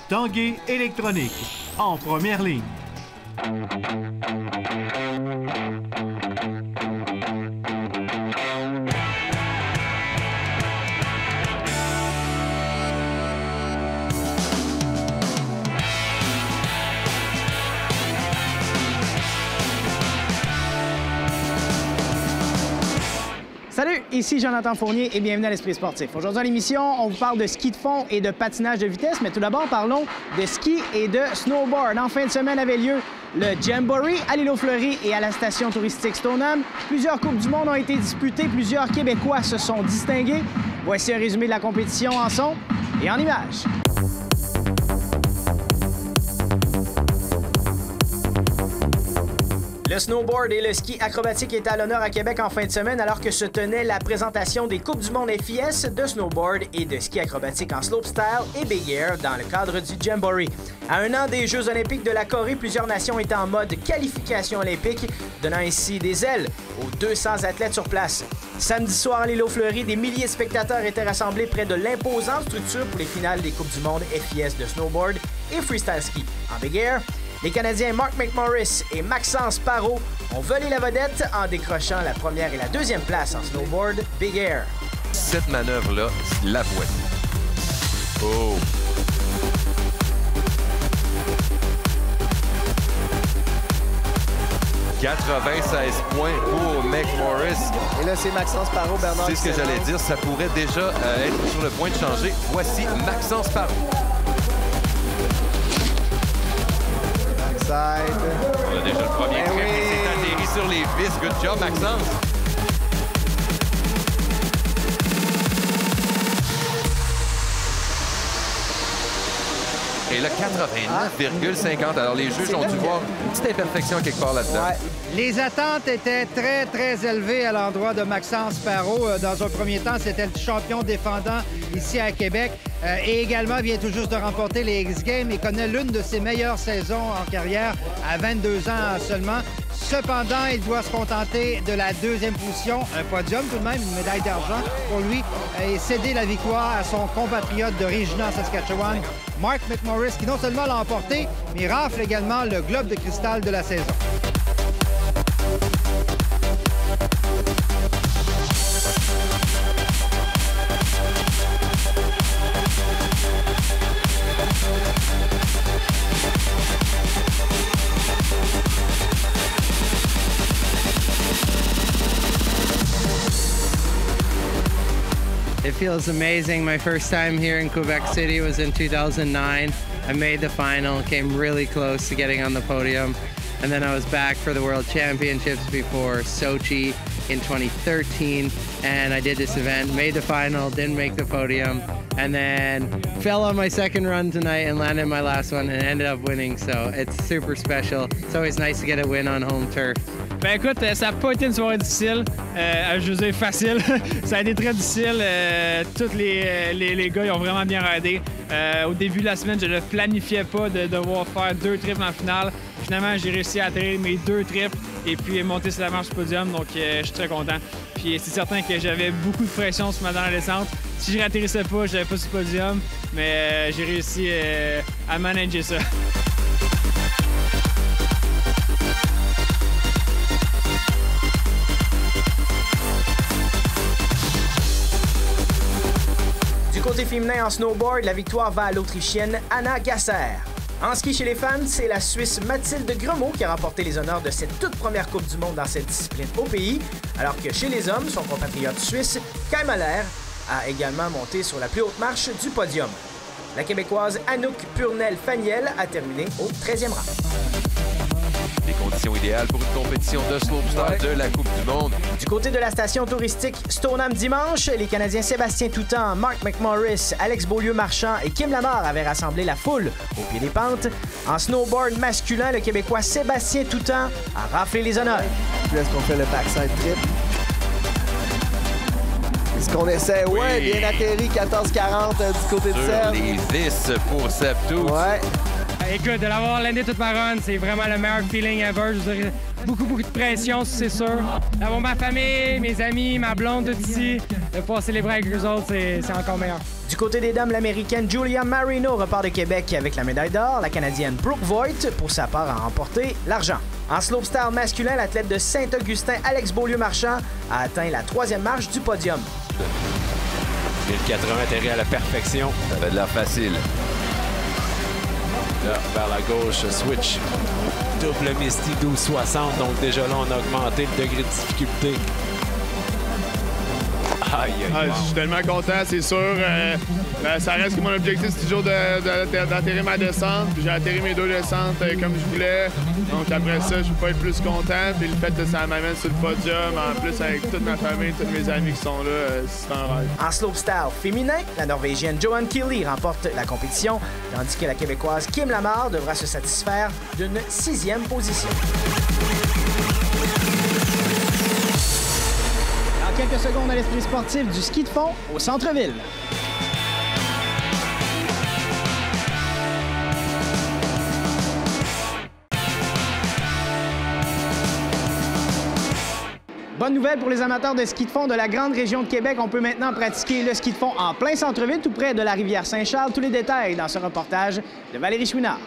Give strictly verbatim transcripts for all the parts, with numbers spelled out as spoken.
Tanguay Électronique, en première ligne. Salut, ici Jonathan Fournier et bienvenue à l'Esprit sportif. Aujourd'hui à l'émission, on vous parle de ski de fond et de patinage de vitesse, mais tout d'abord, parlons de ski et de snowboard. En fin de semaine avait lieu le Jamboree à l'île aux Fleury et à la station touristique Stoneham. Plusieurs Coupes du monde ont été disputées, plusieurs Québécois se sont distingués. Voici un résumé de la compétition en son et en images. Le snowboard et le ski acrobatique étaient à l'honneur à Québec en fin de semaine alors que se tenait la présentation des Coupes du monde F I S de snowboard et de ski acrobatique en slopestyle et big air dans le cadre du Jamboree. À un an des Jeux olympiques de la Corée, plusieurs nations étaient en mode qualification olympique, donnant ainsi des ailes aux deux cents athlètes sur place. Samedi soir à l'île aux Fleury, des milliers de spectateurs étaient rassemblés près de l'imposante structure pour les finales des Coupes du monde F I S de snowboard et freestyle ski. En big air, les Canadiens Mark McMorris et Maxence Parot ont volé la vedette en décrochant la première et la deuxième place en snowboard Big Air. Cette manœuvre-là, la voici. Oh! quatre-vingt-seize points pour McMorris. Et là, c'est Maxence Parot, Bernard. C'est ce que j'allais dire, ça pourrait déjà euh, être sur le point de changer. Voici Maxence Parot. On a déjà le premier eh trip oui. qui s'est atterri sur les vis. Good job, Maxence. Et là, quatre-vingt-neuf virgule cinquante. Alors, les juges ont dû voir une petite imperfection quelque part là-dedans. Ouais. Les attentes étaient très, très élevées à l'endroit de Maxence Parot. Dans un premier temps, c'était le champion défendant ici à Québec. Euh, et également vient tout juste de remporter les X-Games et connaît l'une de ses meilleures saisons en carrière à vingt-deux ans seulement. Cependant, il doit se contenter de la deuxième position, un podium tout de même, une médaille d'argent pour lui, et céder la victoire à son compatriote de Regina, Saskatchewan, Mark McMorris, qui non seulement l'a emporté, mais rafle également le globe de cristal de la saison. It feels amazing. My first time here in Quebec City was in two thousand nine. I made the final, came really close to getting on the podium. And then I was back for the World Championships before Sochi in twenty thirteen. And I did this event, made the final, didn't make the podium. And then fell on my second run tonight and landed my last one and ended up winning. So it's super special. It's always nice to get a win on home turf. Ben écoute, ça n'a pas été une soirée difficile, euh, je veux dire facile. Ça a été très difficile. Euh, tous les, les, les gars ils ont vraiment bien raidé. Euh, au début de la semaine, je ne planifiais pas de devoir faire deux trips en finale. Finalement, j'ai réussi à atterrir mes deux trips et puis monter sur la marche du podium, donc euh, je suis très content. Puis c'est certain que j'avais beaucoup de pression sur ma dernière descente. Si je ne ratterrissais pas, je n'avais pas sur le podium, mais euh, j'ai réussi euh, à manager ça. Du côté féminin en snowboard, la victoire va à l'Autrichienne Anna Gasser. En ski chez les femmes, c'est la Suisse Mathilde Gremaud qui a remporté les honneurs de cette toute première Coupe du monde dans cette discipline au pays, alors que chez les hommes, son compatriote suisse, Kai Mahler, a également monté sur la plus haute marche du podium. La Québécoise Anouk Purnell-Faniel a terminé au treizième rang. Les conditions idéales pour une compétition de slopestyle de la Coupe du monde. Du côté de la station touristique Stoneham dimanche, les Canadiens Sébastien Toutan, Mark McMorris, Alex Beaulieu-Marchand et Kim Lamar avaient rassemblé la foule au pied des pentes. En snowboard masculin, le Québécois Sébastien Toutan a raflé les honneurs. Est-ce qu'on fait le backside trip? Est-ce qu'on essaie? Oui. Ouais, bien atterri, quatorze quarante euh, du côté de Seb. Sur les vis pour Seb Touts. Ouais. Écoute, de l'avoir landé toute ma run, c'est vraiment le meilleur feeling ever. Je veux dire, beaucoup, beaucoup de pression, c'est sûr. D'avoir ma famille, mes amis, ma blonde, tout ici, de pouvoir célébrer avec eux autres, c'est encore meilleur. Du côté des dames, l'Américaine Julia Marino repart de Québec avec la médaille d'or. La Canadienne Brooke Voigt, pour sa part, a remporté l'argent. En slopestyle masculin, l'athlète de Saint-Augustin, Alex Beaulieu-Marchand, a atteint la troisième marche du podium. mille quatre-vingts atterri à la perfection. Ça avait de l'air facile. Là, vers la gauche, switch. Double Misty douze soixante. Donc déjà là, on a augmenté le degré de difficulté. Aïe, aïe, ah, wow. Je suis tellement content, c'est sûr. Euh, ben, ça reste que mon objectif, c'est toujours d'atterrir ma descente. J'ai atterri mes deux descentes euh, comme je voulais. Donc après ça, je peux pas être plus content. Puis le fait que ça m'amène sur le podium, en plus avec toute ma famille, tous mes amis qui sont là, euh, c'est un rêve. En slopestyle féminin, la Norvégienne Johan Keeley remporte la compétition, tandis que la Québécoise Kim Lamar devra se satisfaire d'une sixième position. Quelques secondes à l'esprit sportif du ski de fond au centre-ville. Bonne nouvelle pour les amateurs de ski de fond de la grande région de Québec. On peut maintenant pratiquer le ski de fond en plein centre-ville, tout près de la rivière Saint-Charles. Tous les détails dans ce reportage de Valérie Chouinard.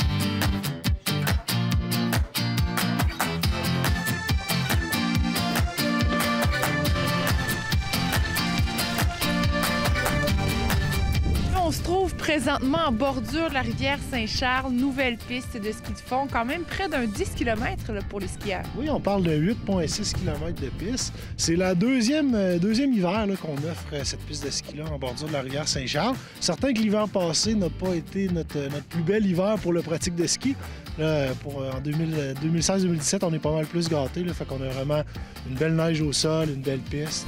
On se trouve présentement en bordure de la rivière Saint-Charles, nouvelle piste de ski de fond, quand même près d'un dix kilomètres là, pour les skieurs. Oui, on parle de huit virgule six kilomètres de piste. C'est la deuxième, euh, deuxième hiver là, qu'on offre euh, cette piste de ski-là en bordure de la rivière Saint-Charles. Certain que l'hiver passé n'a pas été notre, notre plus bel hiver pour le pratique de ski. Là, pour, euh, en deux mille seize deux mille dix-sept, on est pas mal plus gâtés. Là, fait qu'on a vraiment une belle neige au sol, une belle piste.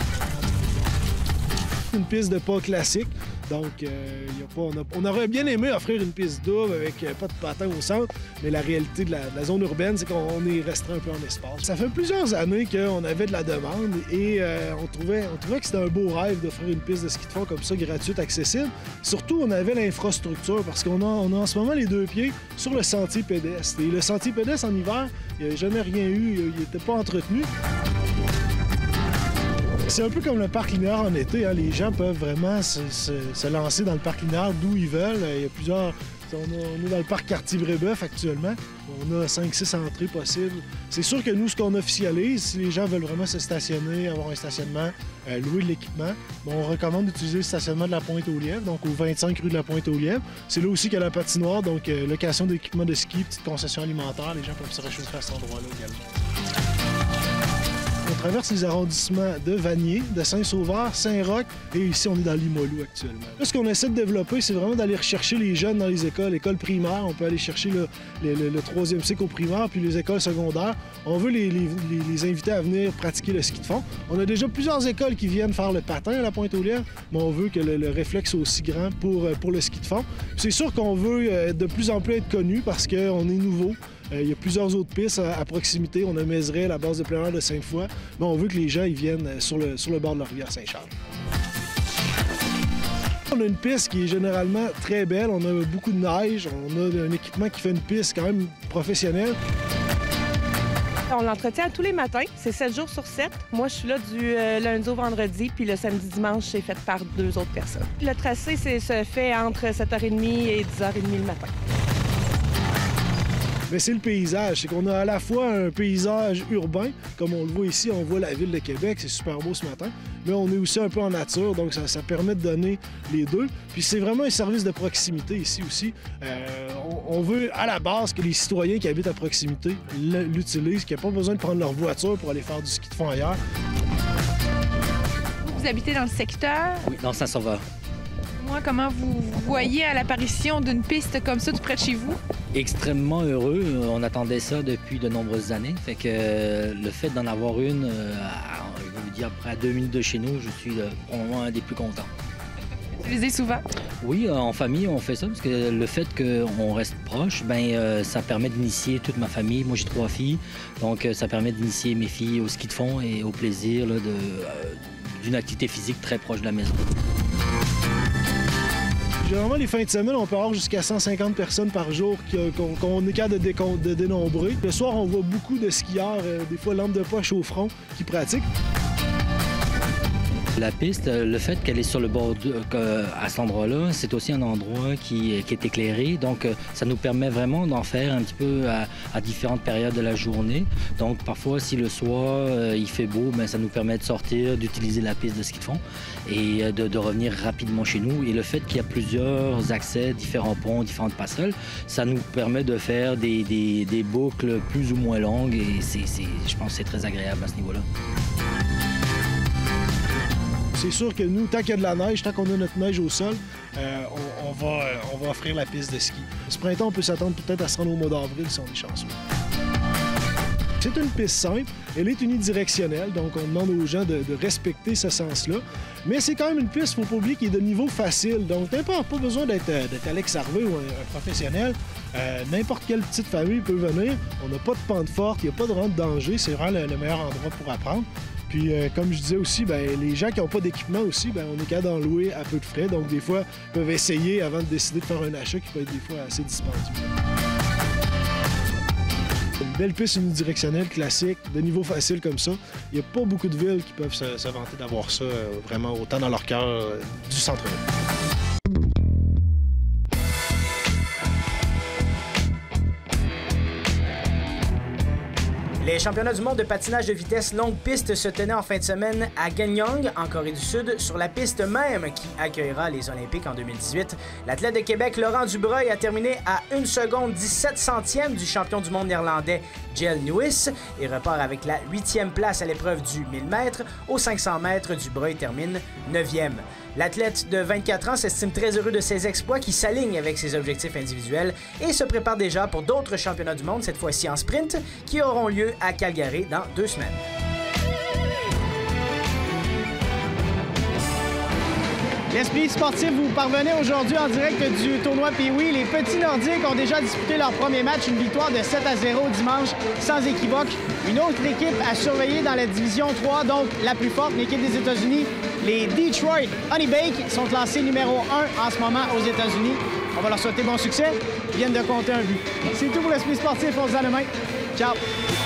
Une piste de pas classique. Donc, euh, y a pas, on, a, on aurait bien aimé offrir une piste double avec euh, pas de patin au centre, mais la réalité de la, de la zone urbaine, c'est qu'on est restreint un peu en espace. Ça fait plusieurs années qu'on avait de la demande et euh, on, trouvait, on trouvait que c'était un beau rêve d'offrir une piste de ski de fond comme ça, gratuite, accessible. Surtout, on avait l'infrastructure parce qu'on a, on a en ce moment les deux pieds sur le sentier pédestre. Et le sentier pédestre en hiver, il n'y a jamais rien eu, il n'était pas entretenu. C'est un peu comme le parc linéaire en été. Hein. Les gens peuvent vraiment se, se, se lancer dans le parc linéaire d'où ils veulent. Il y a plusieurs... On, a, on est dans le parc Cartier-Brébeuf actuellement. On a cinq six entrées possibles. C'est sûr que nous, ce qu'on officialise, si les gens veulent vraiment se stationner, avoir un stationnement, euh, louer de l'équipement, bon, on recommande d'utiliser le stationnement de la Pointe-aux-Lièvres, donc au vingt-cinq rue de la Pointe-aux-Lièvres. C'est là aussi qu'il y a la patinoire, donc euh, location d'équipement de ski, petite concession alimentaire. Les gens peuvent se réchauffer à cet endroit-là également. On traverse les arrondissements de Vanier, de Saint-Sauveur, Saint-Roch et ici, on est dans Limoilou actuellement. Là, ce qu'on essaie de développer, c'est vraiment d'aller rechercher les jeunes dans les écoles. Écoles primaires, on peut aller chercher le, le, le, le troisième cycle au primaire, puis les écoles secondaires. On veut les, les, les inviter à venir pratiquer le ski de fond. On a déjà plusieurs écoles qui viennent faire le patin à la Pointe-aux-Lièvres, mais on veut que le, le réflexe soit aussi grand pour, pour le ski de fond. C'est sûr qu'on veut de plus en plus être connu parce qu'on est nouveau. Il y a plusieurs autres pistes à, à proximité. On a Mézeray, la base de plein air de Sainte-Foy. Mais on veut que les gens ils viennent sur le, sur le bord de la rivière Saint-Charles. On a une piste qui est généralement très belle. On a beaucoup de neige. On a un équipement qui fait une piste quand même professionnelle. On l'entretient tous les matins. C'est sept jours sur sept. Moi, je suis là du euh, lundi au vendredi, puis le samedi-dimanche, c'est fait par deux autres personnes. Le tracé se fait entre sept heures trente et dix heures trente le matin. Mais c'est le paysage. C'est qu'on a à la fois un paysage urbain, comme on le voit ici, on voit la ville de Québec, c'est super beau ce matin, mais on est aussi un peu en nature, donc ça, ça permet de donner les deux. Puis c'est vraiment un service de proximité ici aussi. Euh, on, on veut à la base que les citoyens qui habitent à proximité l'utilisent, qu'ils n'aient pas besoin de prendre leur voiture pour aller faire du ski de fond ailleurs. Vous habitez dans le secteur? Oui, dans Saint-Sauveur. Moi, comment vous voyez à l'apparition d'une piste comme ça tout près de chez vous? Extrêmement heureux. On attendait ça depuis de nombreuses années. Fait que euh, le fait d'en avoir une, euh, à, je vais vous dire, après à deux minutes de chez nous, je suis euh, probablement un des plus contents. Vous utilisez souvent? Oui, euh, en famille, on fait ça parce que le fait qu'on reste proche, ben euh, ça permet d'initier toute ma famille. Moi, j'ai trois filles, donc euh, ça permet d'initier mes filles au ski de fond et au plaisir là, de, euh, d'une activité physique très proche de la maison. Généralement, les fins de semaine, on peut avoir jusqu'à cent cinquante personnes par jour qu'on qu'on est capable de, dé de dénombrer. Le soir, on voit beaucoup de skieurs, euh, des fois lampe de poche au front, qui pratiquent. La piste, le fait qu'elle est sur le bord de, euh, à cet endroit-là, c'est aussi un endroit qui, qui est éclairé. Donc, euh, ça nous permet vraiment d'en faire un petit peu à, à différentes périodes de la journée. Donc, parfois, si le soir, euh, il fait beau, bien, ça nous permet de sortir, d'utiliser la piste de ski de fond et euh, de, de revenir rapidement chez nous. Et le fait qu'il y a plusieurs accès, différents ponts, différentes passerelles, ça nous permet de faire des, des, des boucles plus ou moins longues. Et c'est, c'est, je pense que c'est très agréable à ce niveau-là. C'est sûr que nous, tant qu'il y a de la neige, tant qu'on a notre neige au sol, euh, on, on, va, euh, on va offrir la piste de ski. Ce printemps, on peut s'attendre peut-être à se rendre au mois d'avril si on est chanceux. C'est une piste simple, elle est unidirectionnelle, donc on demande aux gens de, de respecter ce sens-là. Mais c'est quand même une piste, il ne faut pas oublier, qui est de niveau facile. Donc, n'importe pas besoin d'être Alex Harvey ou un, un professionnel. Euh, n'importe quelle petite famille peut venir. On n'a pas de pente forte, il n'y a pas de rente danger. C'est vraiment le, le meilleur endroit pour apprendre. Puis, euh, comme je disais aussi, bien, les gens qui n'ont pas d'équipement aussi, bien, on est capable d'en louer à peu de frais. Donc, des fois, ils peuvent essayer avant de décider de faire un achat qui peut être des fois assez dispendieux. Une belle piste unidirectionnelle classique, de niveau facile comme ça. Il n'y a pas beaucoup de villes qui peuvent se, se vanter d'avoir ça euh, vraiment autant dans leur cœur euh, du centre-ville. Les championnats du monde de patinage de vitesse longue piste se tenaient en fin de semaine à Ganyang, en Corée du Sud, sur la piste même qui accueillera les Olympiques en deux mille dix-huit. L'athlète de Québec, Laurent Dubreuil, a terminé à une seconde dix-sept centièmes du champion du monde néerlandais, Jelle Nuis, et repart avec la huitième place à l'épreuve du mille mètres. Aux cinq cents mètres, Dubreuil termine neuvième. L'athlète de vingt-quatre ans s'estime très heureux de ses exploits qui s'alignent avec ses objectifs individuels et se prépare déjà pour d'autres championnats du monde, cette fois-ci en sprint, qui auront lieu à Calgary dans deux semaines. L'esprit sportif, vous parvenez aujourd'hui en direct du tournoi Pee-Wee. Les petits Nordiques ont déjà disputé leur premier match, une victoire de sept à zéro dimanche, sans équivoque. Une autre équipe à surveiller dans la division trois, donc la plus forte, l'équipe des États-Unis. Les Detroit Honeybake sont classés numéro un en ce moment aux États-Unis. On va leur souhaiter bon succès. Ils viennent de compter un but. C'est tout pour l'esprit sportif. On se dit à demain. Ciao!